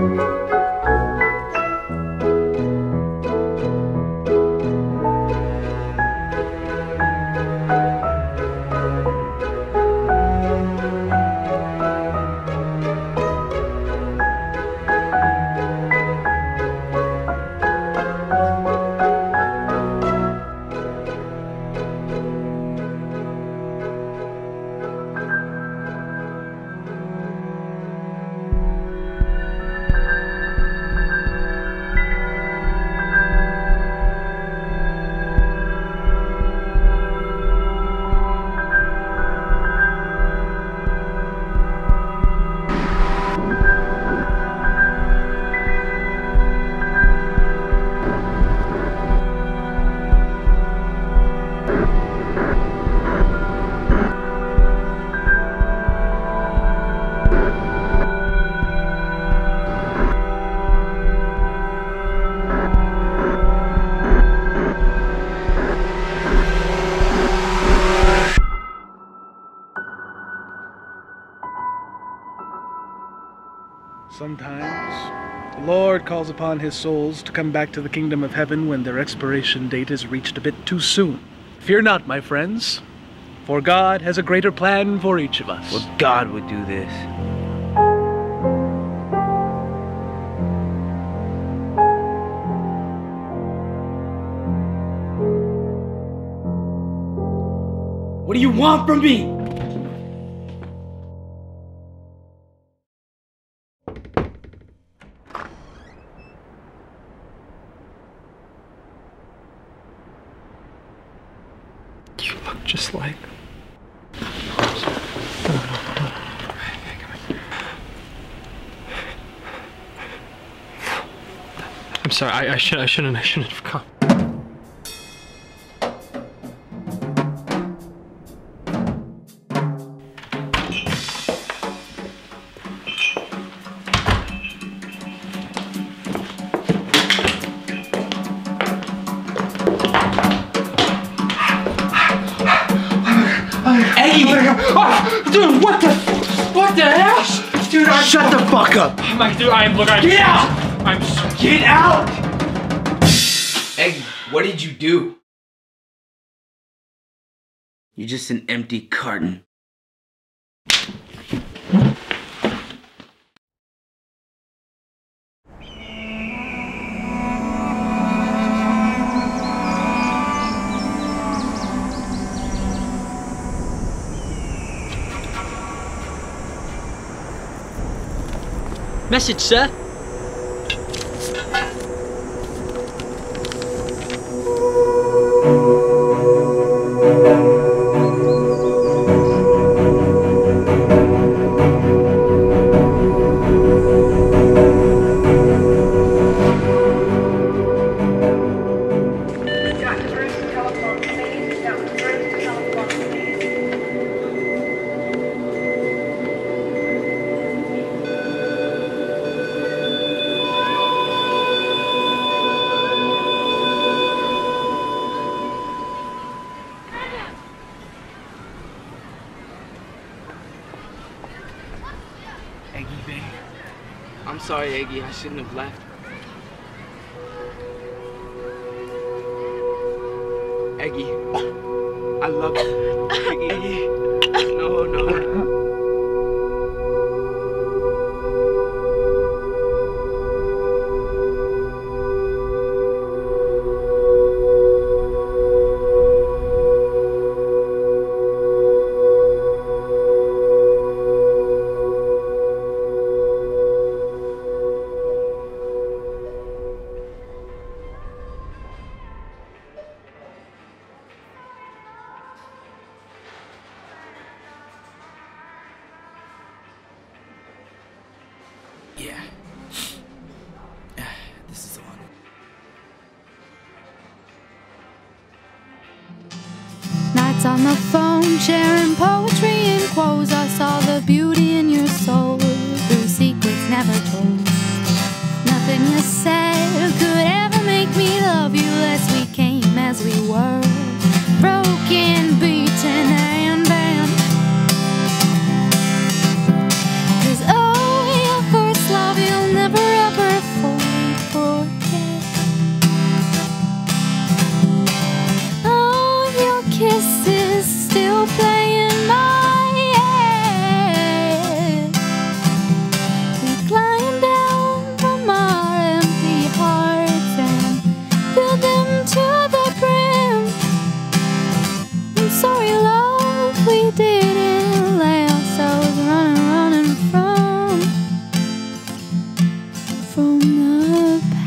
Sometimes, the Lord calls upon his souls to come back to the kingdom of heaven when their expiration date is reached a bit too soon. Fear not, my friends, for God has a greater plan for each of us. Well, God would do this. What do you want from me? You look just like... I'm sorry, I shouldn't have come. Eggy! Dude, what the hell? Dude, Shut the fuck up! Dude, Get out! Get out! Eggy, what did you do? You're just an empty carton. Message, sir. Eggy, babe. I'm sorry, Eggy. I shouldn't have left. Eggy. I love you. Eggy. No. Yeah. This is the one. Nights on the phone, sharing poetry and quotes. I saw the beauty in your soul through secrets never told. Nothing you said could ever make me love you less. We came as we were, broken, beaten, and banned. 'Cause oh, your first love, you'll never the